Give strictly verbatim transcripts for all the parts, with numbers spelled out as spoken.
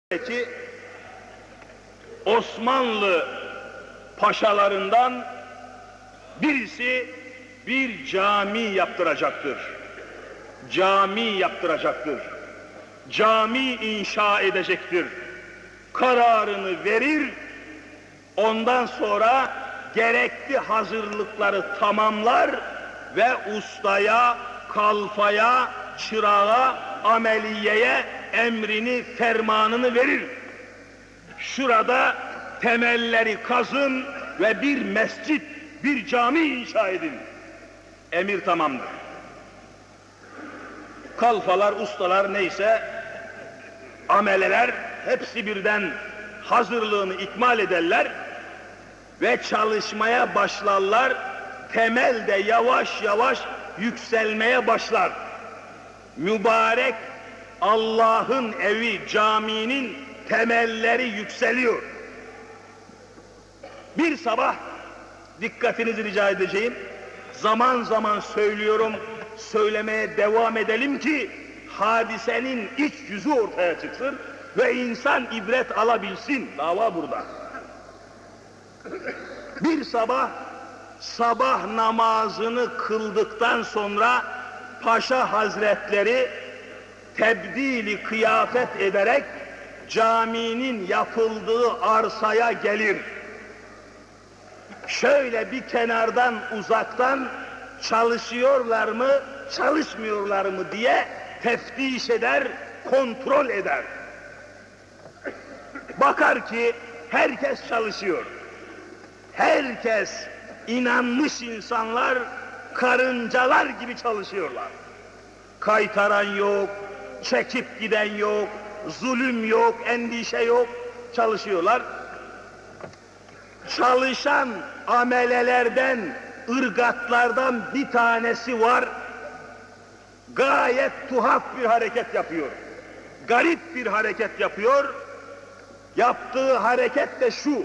ki Osmanlı paşalarından birisi bir cami yaptıracaktır. Cami yaptıracaktır. Cami inşa edecektir. Kararını verir, ondan sonra gerekli hazırlıkları tamamlar ve ustaya, kalfaya, çırağa, ameliyeye emrini, fermanını verir. Şurada temelleri kazın ve bir mescit, bir cami inşa edin. Emir tamamdır. Kalfalar, ustalar neyse, ameleler hepsi birden hazırlığını ikmal ederler ve çalışmaya başlarlar. Temel de yavaş yavaş yükselmeye başlar. Mübarek Allah'ın evi, caminin temelleri yükseliyor. Bir sabah dikkatinizi rica edeceğim. Zaman zaman söylüyorum, söylemeye devam edelim ki hadisenin iç yüzü ortaya çıksın ve insan ibret alabilsin. Dava burada. Bir sabah sabah namazını kıldıktan sonra Paşa Hazretleri tebdili kıyafet ederek caminin yapıldığı arsaya gelir. Şöyle bir kenardan, uzaktan çalışıyorlar mı, çalışmıyorlar mı diye teftiş eder, kontrol eder. Bakar ki herkes çalışıyor. Herkes, inanmış insanlar karıncalar gibi çalışıyorlar. Kaytaran yok, çekip giden yok, zulüm yok, endişe yok, çalışıyorlar. Çalışan amelelerden, ırgatlardan bir tanesi var, gayet tuhaf bir hareket yapıyor. Garip bir hareket yapıyor. Yaptığı hareket de şu: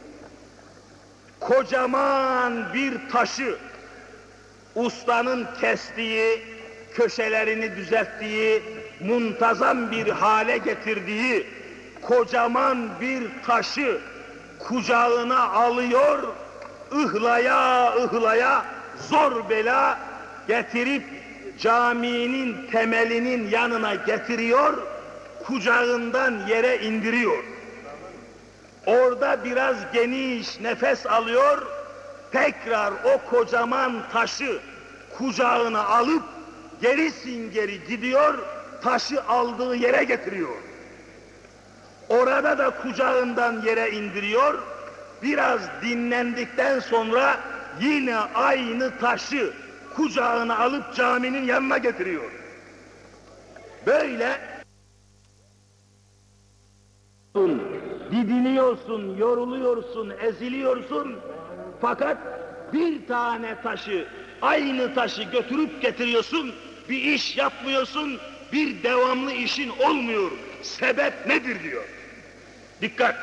kocaman bir taşı, ustanın kestiği, köşelerini düzelttiği, muntazam bir hale getirdiği kocaman bir taşı kucağına alıyor, ıhlaya ıhlaya zor bela getirip caminin temelinin yanına getiriyor, kucağından yere indiriyor. Orada biraz geniş nefes alıyor, tekrar o kocaman taşı kucağına alıp gerisin geri gidiyor, taşı aldığı yere getiriyor. Orada da kucağından yere indiriyor, biraz dinlendikten sonra yine aynı taşı kucağına alıp caminin yanına getiriyor. Böyle didiniyorsun, yoruluyorsun, eziliyorsun, fakat bir tane taşı, aynı taşı götürüp getiriyorsun, bir iş yapmıyorsun, bir devamlı işin olmuyor. Sebep nedir diyor. Dikkat!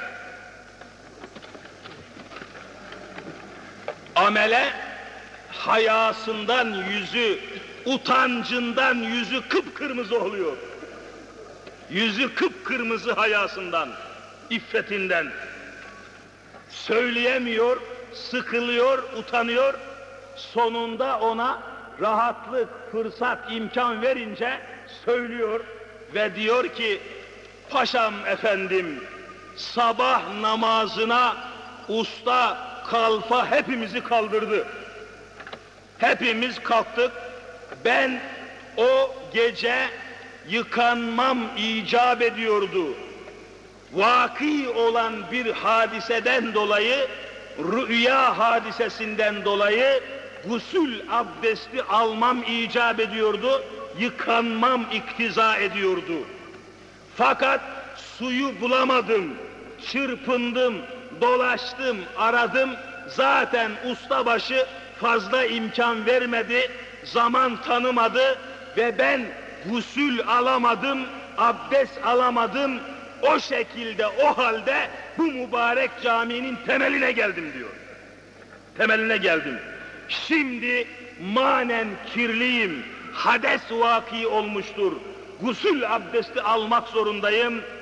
Amele hayasından yüzü, utancından yüzü kıpkırmızı oluyor. Yüzü kıpkırmızı hayasından, iffetinden. Söyleyemiyor, sıkılıyor, utanıyor. Sonunda ona rahatlık, fırsat, imkan verince söylüyor ve diyor ki, paşam efendim, sabah namazına usta, kalfa hepimizi kaldırdı. Hepimiz kalktık. Ben o gece yıkanmam icap ediyordu. Vaki olan bir hadiseden dolayı, rüya hadisesinden dolayı gusül abdesti almam icap ediyordu, yıkanmam iktiza ediyordu. Fakat suyu bulamadım, çırpındım, dolaştım, aradım, zaten ustabaşı fazla imkan vermedi, zaman tanımadı ve ben gusül alamadım, abdest alamadım, o şekilde, o halde bu mübarek caminin temeline geldim diyor. Temeline geldim. Şimdi manen kirliyim, hades vaki olmuştur, gusül abdesti almak zorundayım.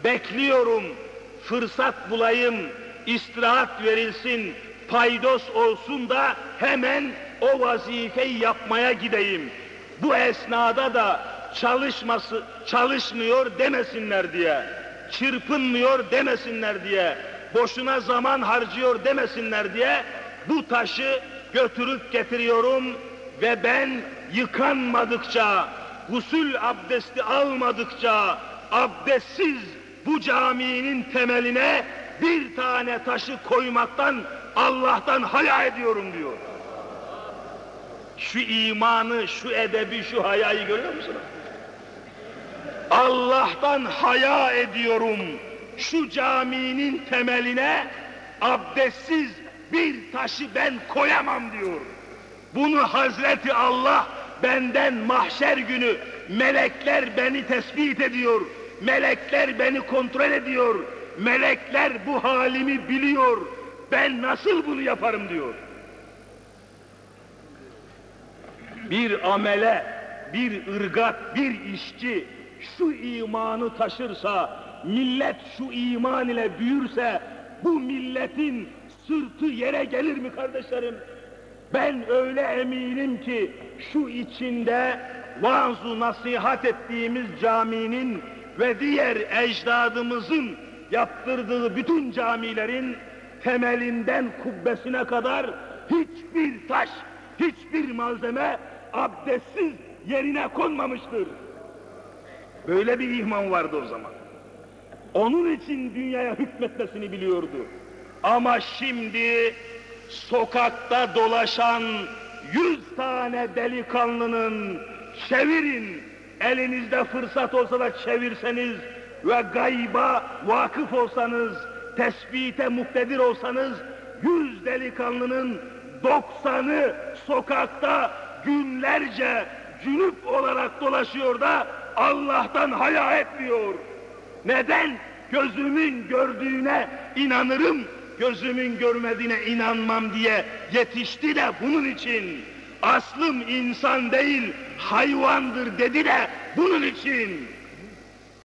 Bekliyorum, fırsat bulayım, istirahat verilsin, paydos olsun da hemen o vazifeyi yapmaya gideyim. Bu esnada da çalışması, çalışmıyor demesinler diye, çırpınmıyor demesinler diye, boşuna zaman harcıyor demesinler diye bu taşı götürüp getiriyorum ve ben yıkanmadıkça, gusül abdesti almadıkça, abdestsiz bu caminin temeline bir tane taşı koymaktan Allah'tan haya ediyorum diyor. Şu imanı, şu edebi, şu hayayı görüyor musunuz? Allah'tan haya ediyorum. Şu caminin temeline abdestsiz bir taşı ben koyamam diyor. Bunu Hazreti Allah benden mahşer günü melekler beni tespit ediyor. Melekler beni kontrol ediyor. Melekler bu halimi biliyor. Ben nasıl bunu yaparım diyor. Bir amele, bir ırgat, bir işçi şu imanı taşırsa, millet şu iman ile büyürse, bu milletin sırtı yere gelir mi kardeşlerim? Ben öyle eminim ki şu içinde vaaz-ı nasihat ettiğimiz caminin ve diğer ecdadımızın yaptırdığı bütün camilerin temelinden kubbesine kadar hiçbir taş, hiçbir malzeme abdestsiz yerine konmamıştır. Böyle bir iman vardı o zaman. Onun için dünyaya hükmetmesini biliyordu. Ama şimdi sokakta dolaşan yüz tane delikanlının çevirin, elinizde fırsat olsa da çevirseniz ve gayba vakıf olsanız, tespite muktedir olsanız, yüz delikanlının doksanı sokakta günlerce cünüp olarak dolaşıyor da Allah'tan haya etmiyor. Neden? Gözümün gördüğüne inanırım, gözümün görmediğine inanmam diye yetişti de bunun için. Aslım insan değil, hayvandır dedi de bunun için.